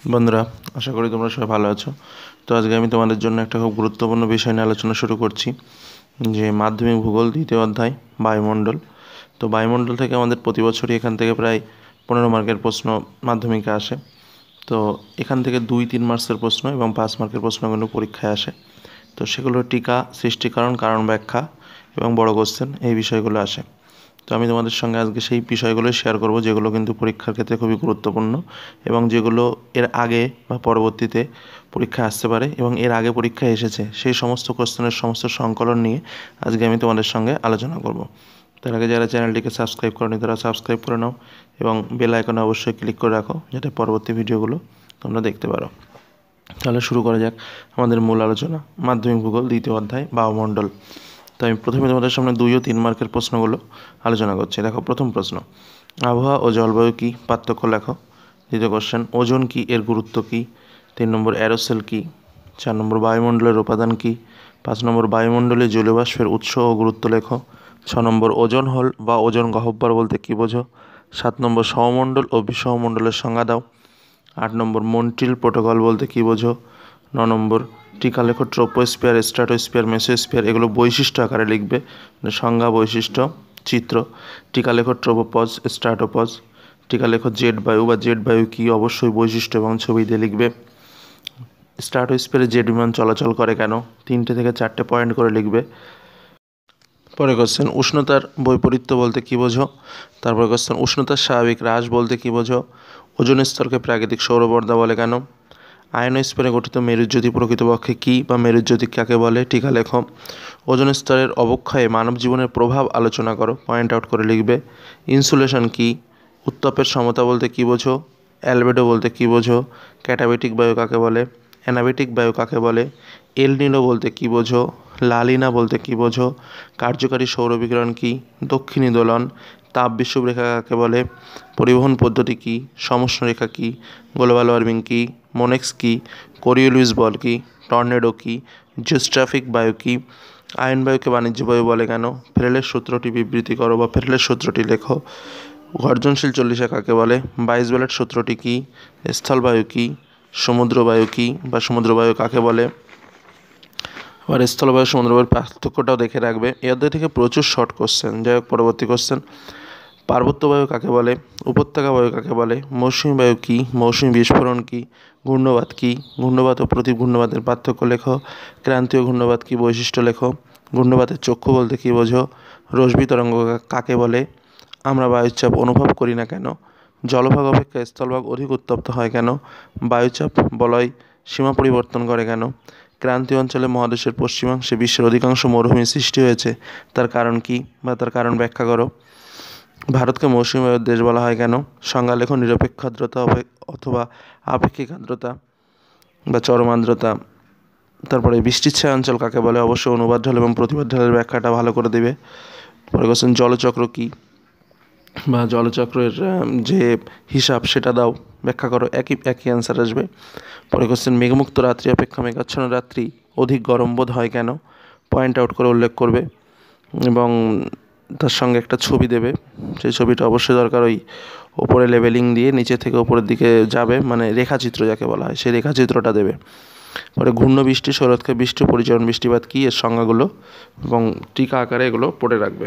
বন্ধুরা, আশা করি তোমরা সবাই ভালো আছো। তো আজকে আমি তোমাদের জন্য একটা খুব গুরুত্বপূর্ণ বিষয় নিয়ে আলোচনা শুরু করছি, যে মাধ্যমিক ভূগোল দ্বিতীয় অধ্যায় বায়ুমণ্ডল। তো বায়ুমণ্ডল থেকে আমাদের প্রতি বছরই এখান থেকে প্রায় 15 মার্কের প্রশ্ন মাধ্যমিকে আসে। তো এখান থেকে 2-3 মার্কসের প্রশ্ন এবং 5 মার্কের প্রশ্ন কিন্তু পরীক্ষায় আসে। তো সেগুলো টিকা, সৃষ্টিকরণ, কারণ ব্যাখ্যা এবং বড় কোশ্চেন, এই বিষয়গুলো আসে। তো আমি তোমাদের সঙ্গে আজকে সেই বিষয়গুলোই শেয়ার করব, যেগুলো কিন্তু পরীক্ষার ক্ষেত্রে খুবই গুরুত্বপূর্ণ এবং যেগুলো এর আগে বা পরবর্তীতে পরীক্ষায় আসতে পারে এবং এর আগে পরীক্ষায় এসেছে, সেই সমস্ত কোশ্চেনের সমস্ত সংকলন নিয়ে আজকে আমি তোমাদের সঙ্গে আলোচনা করব। তার আগে যারা চ্যানেলটিকে সাবস্ক্রাইব করনি তারা সাবস্ক্রাইব করে নাও এবং বেল আইকনে অবশ্যই ক্লিক করে রাখো, যাতে পরবর্তী ভিডিওগুলো তোমরা দেখতে পারো। তাহলে শুরু করা যাক আমাদের মূল আলোচনা, মাধ্যমিক ভূগোল দ্বিতীয় অধ্যায় বায়ুমণ্ডল। তো আমি প্রথমে তোমাদের সামনে 2 ও 3 মার্কের প্রশ্নগুলো আলোচনা করছি। দেখো, প্রথম প্রশ্ন, আবহাওয়া ও জলবায়ু কী, পার্থক্য লেখো। দ্বিতীয় কোশ্চেন, ওজোন কী, এর গুরুত্ব কী। 3 নম্বর, অ্যারোসেল কী। 4 নম্বর, বায়ুমণ্ডলের উপাদান কী। 5 নম্বর, বায়ুমণ্ডলে জলীয়বাষ্পের উৎস ও গুরুত্ব লেখো। 6 নম্বর, ওজোন হল বা ওজোন গহ্বর বলতে কী বোঝো। 7 নম্বর, সৌরমণ্ডল ও বিষমণ্ডলের সংজ্ঞা দাও। 8 নম্বর, মন্ট্রিল প্রোটোকল বলতে কী বোঝো। 9 নম্বর, টিকা লেখো, ট্রোপোস্ফিয়ার, স্ট্র্যাটোস্ফিয়ার, মেসোস্ফিয়ার, এগুলো বৈশিষ্ট্য আকারে লিখবে, সংজ্ঞা, বৈশিষ্ট্য, চিত্র। টিকা লেখো, ট্রোপোপজ, স্ট্র্যাটোপজ। টিকা লেখো, জেট বায়ু বা জেট বায়ু কী, অবশ্যই বৈশিষ্ট্য এবং ছবি দিয়ে লিখবে। স্ট্র্যাটোস্ফিয়ারে জেট বিমান চলাচল করে কেন, 3টে থেকে 4টে পয়েন্ট করে লিখবে। পরে কোশ্চেন, উষ্ণতার বৈপরীত্য বলতে কী বোঝো। তারপরে কোশ্চেন, উষ্ণতার স্বাভাবিক হ্রাস বলতে কী বোঝো। ওজোন স্তরকে প্রাকৃতিক সৌরপর্দা বলে কেন। আয়নোস্ফিয়ারে গঠিত মেরুজ্যোতি প্রকৃতপক্ষে কী বা মেরুজ্যোতি কাকে বলে, টিকা লেখো। ওজোন স্তরের অবক্ষয়ে মানব জীবনের প্রভাব আলোচনা করো, পয়েন্ট আউট করে লিখবে। ইনসুলেশন কী, উত্তাপের সমতা বলতে কী বোঝো। অ্যালবেডো বলতে কী বোঝো। ক্যাটাবেটিক বায়ু কাকে বলে। অ্যানাবেটিক বায়ু কাকে বলে। এল নিনো বলতে কী বোঝো। লালিনা বলতে কী বোঝো। কার্যকারী সৌরবিকিরণ কী। দক্ষিণী দোলন। তাপ বিষুবরেখা কাকে বলে। পরিবহন পদ্ধতি কী। সমষ্ণরেখা কী। গ্লোবাল ওয়ার্মিং কী। মোনেক্স কী। কোরিওলিস বল কী। টর্নেডো কী। জিওস্ট্রাফিক বায়ু কী। আয়ন বায়ুকে বাণিজ্য বায়ু বলে কেন। ফ্রেলের সূত্রটি বিবৃতি করো বা ফ্রেলের সূত্রটি লেখো। গর্জনশীল চল্লিশা কাকে বলে। বাইশ বেলার সূত্রটি কী। স্থলবায়ু কী। সমুদ্রবায়ু কী বা সমুদ্রবায়ু কাকে বলে। আবার স্থলবায়ু সমুদ্রবায়ুর পার্থক্যটাও দেখে রাখবে। এই অধ্যায় থেকে প্রচুর শর্ট কোশ্চেন। যাই হোক, পরবর্তী কোশ্চেন, পার্বত্য বায়ু কাকে বলে। উপত্যকা বায়ু কাকে বলে। মৌসুমী বায়ু কী। মৌসুমী বিস্ফোরণ কী। ঘূর্ণবাত কী। ঘূর্ণবাত ও প্রতি ঘূর্ণবাতের পার্থক্য লেখো। ক্রান্তীয় ঘূর্ণবাত কী, বৈশিষ্ট্য লেখো। ঘূর্ণবাতের চক্ষু বলতে কী বোঝো। রশ্মি তরঙ্গ কাকে বলে। আমরা বায়ুচাপ অনুভব করি না কেন। জলভাগ অপেক্ষা স্থলভাগ অধিক উত্তপ্ত হয় কেন। বায়ুচাপ বলয় সীমা পরিবর্তন করে কেন। ক্রান্তীয় অঞ্চলে মহাদেশের পশ্চিমাংশে বিশ্বের অধিকাংশ মরুভূমি সৃষ্টি হয়েছে, তার কারণ কী বা তার কারণ ব্যাখ্যা করো। ভারতকে মৌসুমী বায়ুর দেশ বলা হয় কেন। সংজ্ঞা লেখো, নিরপেক্ষ আর্দ্রতা অথবা আপেক্ষিক আর্দ্রতা বা চরম আর্দ্রতা। তারপরে বৃষ্টির ছায়া অঞ্চল কাকে বলে, অবশ্যই অনুবাদ ঢাল এবং প্রতিবাদ ঢালের ব্যাখ্যাটা ভালো করে দেবে। পরে কোশ্চেন, জলচক্র কী বা জলচক্রের যে হিসাব সেটা দাও, ব্যাখ্যা করো, একই অ্যান্সার আসবে। পরে কোশ্চেন, মেঘমুক্ত রাত্রি অপেক্ষা মেঘাচ্ছন্ন রাত্রি অধিক গরম বোধ হয় কেন, পয়েন্ট আউট করে উল্লেখ করবে এবং তার সঙ্গে একটা ছবি দেবে। সেই ছবিটা অবশ্যই দরকার, ওই ওপরে লেবেলিং দিয়ে নিচে থেকে ওপরের দিকে যাবে, মানে রেখাচিত্র যাকে বলা হয়, সেই রেখাচিত্রটা দেবে। পরে ঘূর্ণ বৃষ্টি, শরৎকাল বৃষ্টি, পরিচরণ বৃষ্টিপাত কী, এর সংজ্ঞাগুলো এবং টিকা আকারে এগুলো পড়ে রাখবে।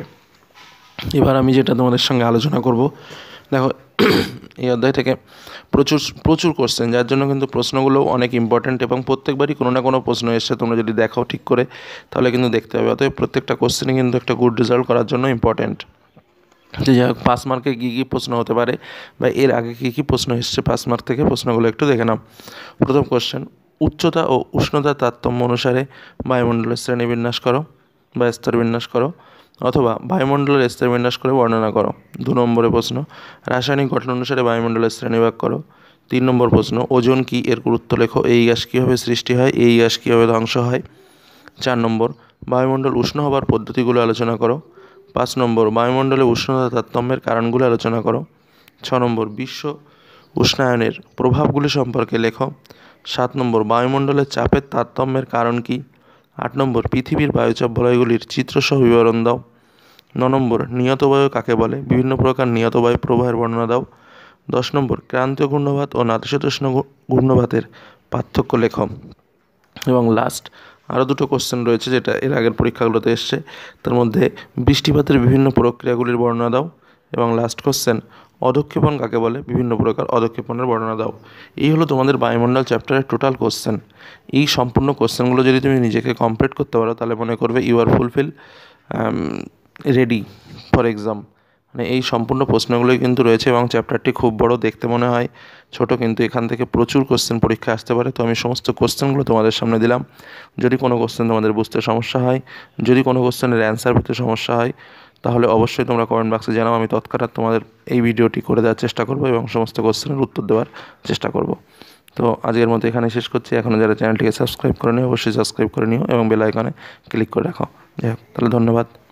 এবার আমি যেটা তোমাদের সঙ্গে আলোচনা করব, দেখো এই অধ্যায় থেকে প্রচুর প্রচুর কোশ্চেন, যার জন্য কিন্তু প্রশ্নগুলো অনেক ইম্পর্ট্যান্ট এবং প্রত্যেকবারই কোনো না কোনো প্রশ্ন এসছে। তোমরা যদি দেখাও ঠিক করে তাহলে কিন্তু দেখতে হবে। অতএব প্রত্যেকটা কোশ্চেনই কিন্তু একটা গুড রেজাল্ট করার জন্য ইম্পর্ট্যান্ট। যে যাই হোক, 5 মার্কে কী কী প্রশ্ন হতে পারে বা এর আগে কী কী প্রশ্ন এসছে 5 মার্ক থেকে, প্রশ্নগুলো একটু দেখে নাও। প্রথম কোশ্চেন, উচ্চতা ও উষ্ণতার তারতম্য অনুসারে বায়ুমণ্ডলের শ্রেণীবিন্যাস করো বা স্তরবিন্যাস করো, অথবা বায়ুমণ্ডলের স্তরবিন্যাস করে বর্ণনা করো। 2 নম্বরের প্রশ্ন, রাসায়নিক গঠন অনুসারে বায়ুমণ্ডলের শ্রেণীভাগ করো। 3 নম্বর প্রশ্ন, ওজোন কী, এর গুরুত্ব লেখো। এই গ্যাস কীভাবে সৃষ্টি হয়, এই গ্যাস কীভাবে ধ্বংস হয়। 4 নম্বর, বায়ুমণ্ডল উষ্ণ হবার পদ্ধতিগুলো আলোচনা করো। 5 নম্বর, বায়ুমণ্ডলে উষ্ণতা তারতম্যের কারণগুলো আলোচনা করো। 6 নম্বর, বিশ্ব উষ্ণায়নের প্রভাবগুলি সম্পর্কে লেখো। 7 নম্বর, বায়ুমণ্ডলের চাপের তারতম্যের কারণ কী। 8 নম্বর, পৃথিবীর বায়ুচাপ বলয়গুলির চিত্রসহ বিবরণ দাও। 9 নম্বর, নিয়ত বায়ু কাকে বলে, বিভিন্ন প্রকার নিয়ত বায়ু প্রবাহের বর্ণনা দাও। 10 নম্বর, ক্রান্তীয় ঘূর্ণবাত ও নাতিশীতোষ্ণ ঘূর্ণবাতের পার্থক্য লেখ। এবং লাস্ট আরও দুটো কোশ্চেন রয়েছে যেটা এর আগের পরীক্ষাগুলোতে এসছে, তার মধ্যে বৃষ্টিপাতের বিভিন্ন প্রক্রিয়াগুলির বর্ণনা দাও। এবং লাস্ট কোশ্চেন, অধঃক্ষেপণ কাকে বলে, বিভিন্ন প্রকার অধঃক্ষেপণের বর্ণনা দাও। এই হলো তোমাদের বায়ুমণ্ডল চ্যাপ্টারের টোটাল কোশ্চেন। এই সম্পূর্ণ কোশ্চেনগুলো যদি তুমি নিজেকে কমপ্লিট করতে পারো তাহলে মনে করবে you are fulfil ready for exam. মানে এই সম্পূর্ণ প্রশ্নগুলোই কিন্তু রয়েছে এবং চ্যাপ্টারটি খুব বড়, দেখতে মনে হয় ছোট, কিন্তু এখান থেকে প্রচুর কোশ্চেন পরীক্ষায় আসতে পারে। তো আমি সমস্ত কোশ্চেনগুলো তোমাদের সামনে দিলাম। যদি কোনো কোশ্চেন তোমাদের বুঝতে সমস্যা হয়, যদি কোনো কোশ্চেনের অ্যান্সার পেতে সমস্যা হয়, তাহলে অবশ্যই তোমরা কমেন্ট বক্সে জানাও। আমি তৎক্ষণাৎ তোমাদের এই ভিডিওটি করে দেওয়ার চেষ্টা করব এবং সমস্ত কোশ্চেনের উত্তর দেওয়ার চেষ্টা করব। তো আজকের মতো এখানে শেষ করছি। এখনও যারা চ্যানেলটিকে সাবস্ক্রাইব করে নিও অবশ্যই সাবস্ক্রাইব করে নিও এবং বেল আইকনে ক্লিক করে রাখো। যাই হোক, তাহলে ধন্যবাদ।